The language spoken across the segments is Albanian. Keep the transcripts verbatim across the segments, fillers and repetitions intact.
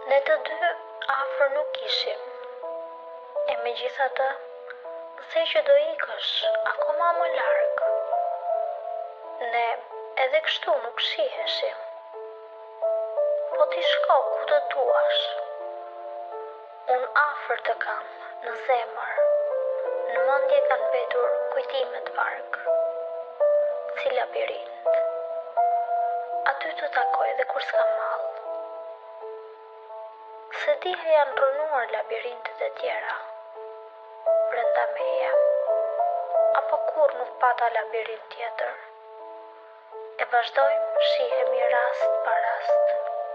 Ne të dy afër nuk ishim, e megjithatë, the që do ikësh akoma më larg. Ne edhe kështu nuk shiheshim. Po ti shko ku të duash. Unë afër të kam në zemër, në mendje kanë mbetur kujtimet varg, si labirint. Aty të takoj dhe kur s'kam mall. Se diha janë rënuar labirintet e tjera, brenda meja, apo kur nuk pata labirint tjetër. E vazhdojmë shihemi rast pa rast.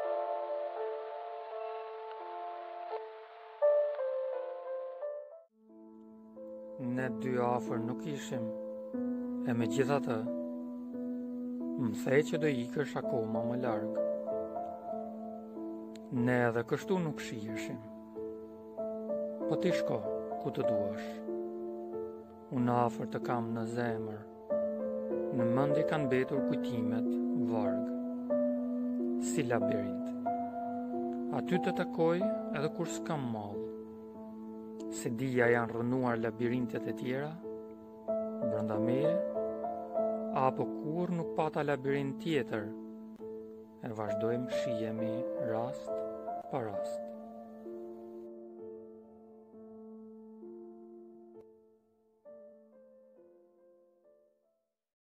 Ne dy afër nuk ishim, e megjithatë, më the që do ikësh akoma më larg. Ne edhe kështu nuk shiheshim. Po ti shko ku të duash. Unë afër të kam në zemër, në mendje kanë mbetur kujtimet varg, si labirint. Aty të takoj edhe kur s'kam mall. Se dija janë rënuar labirintet e tjera, brenda meje, apo kur nuk pata labirint tjetër, e vazhdojmë shihemi rast pa rast.